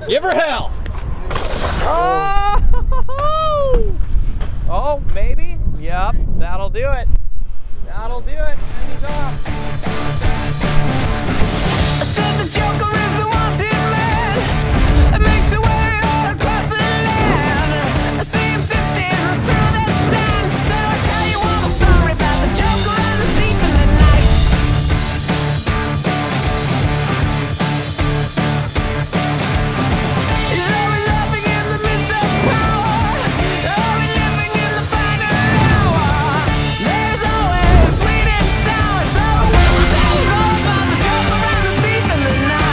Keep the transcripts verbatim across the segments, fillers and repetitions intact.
Give her hell. Oh, oh, maybe. Yep, that'll do it. That'll do it. And he's off. I said the Joker is a wanted man. It makes a way all across the land. I see him sifting through the sand. So I tell you all the story about the Joker and the thief in the night. He's always laughing in the midst of power, always living in the final hour. There's always sweet and sour. So what was that all about the Joker and the thief in the night?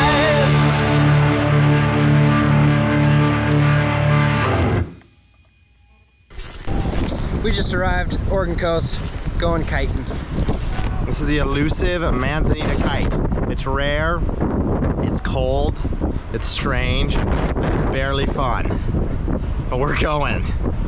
We just arrived, Oregon coast, going kiting. This is the elusive Manzanita kite. It's rare, it's cold, it's strange, it's barely fun, but we're going.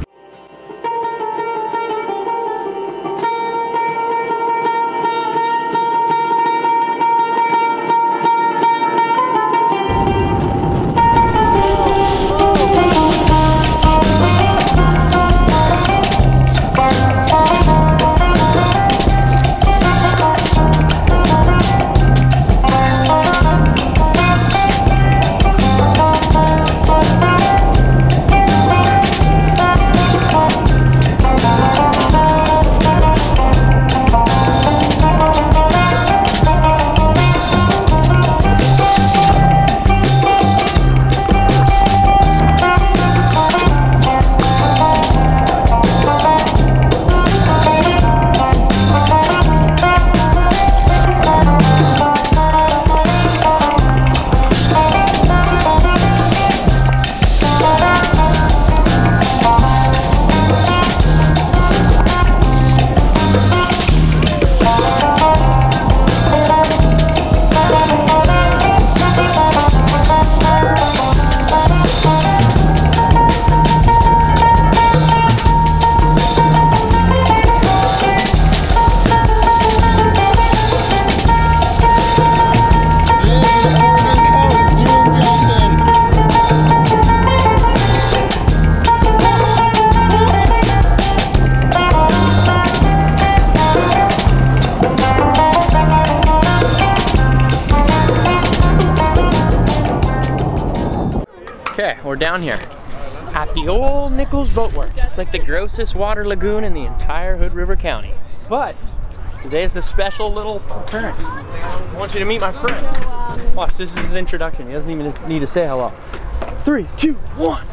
Okay, we're down here at the old Nichols Boat Works. It's like the grossest water lagoon in the entire Hood River County. But today's a special little occurrence. I want you to meet my friend. Watch, this is his introduction. He doesn't even need to say hello. Three, two, one.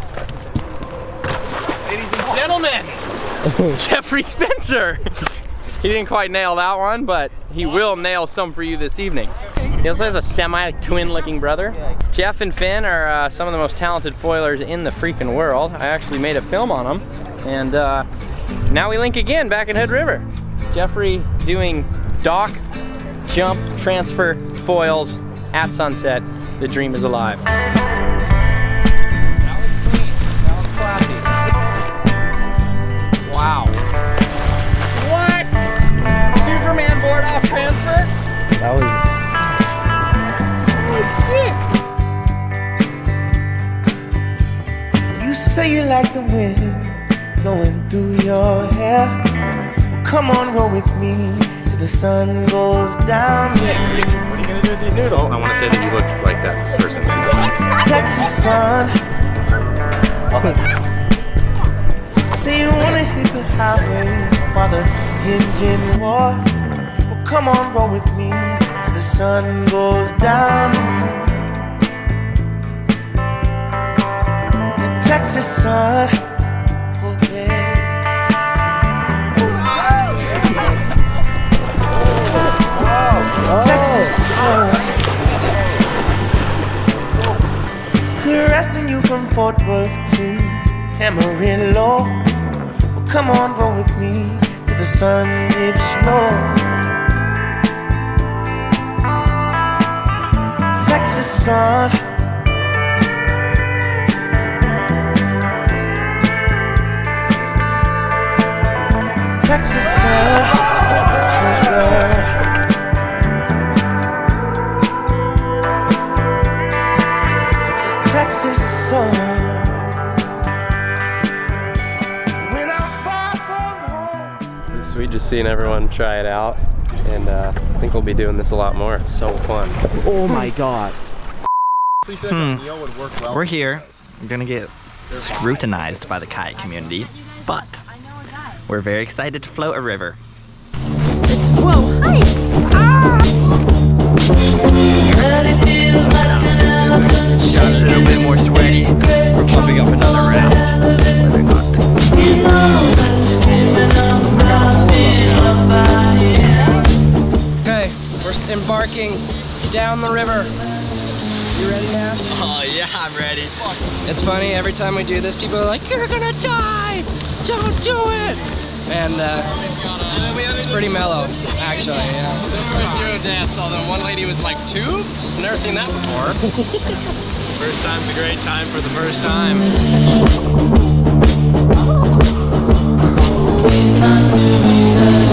Ladies and gentlemen, Jeffrey Spencer. He didn't quite nail that one, but he will nail some for you this evening. He also has a semi-twin looking brother. Jeff and Finn are uh, some of the most talented foilers in the freaking world. I actually made a film on them, and uh, now we link again back in Hood River. Jeffrey doing dock, jump, transfer, foils at sunset. The dream is alive. That was clean. That was classy. Wow. What? Superman board off transfer? That was Sick. You say you like the wind blowing through your hair. Well, come on, roll with me till the sun goes down. Yeah, what are you gonna do with your noodle? I want to say that you look like that person. Texas sun. Say you wanna hit the highway while the engine roars. Well, come on, roll with me till the sun goes down. The Texas sun, oh yeah. Oh. Texas sun, caressing you from Fort Worth to Amarillo. Well, come on, roll with me till the sun dips low. Texas sun, Texas sun, oh girl. Texas sun. When I'm far from home. It's sweet just seeing everyone try it out, and uh, I think we'll be doing this a lot more. It's so fun. Oh my god. Hmm. We're here. We're gonna get scrutinized by the kayak community, but we're very excited to float a river. Whoa, hi! Got a little bit more sweaty. We're pumping up another round. Whether or not. Okay, we're embarking down the river. You ready, Nash? Oh yeah, I'm ready. It's funny, every time we do this, people are like, you're gonna die! Don't do it! And uh, it's pretty mellow, actually, yeah. Zero deaths, although one lady was like, tubes? Never seen that before. First time's a great time for the first time. It's not to be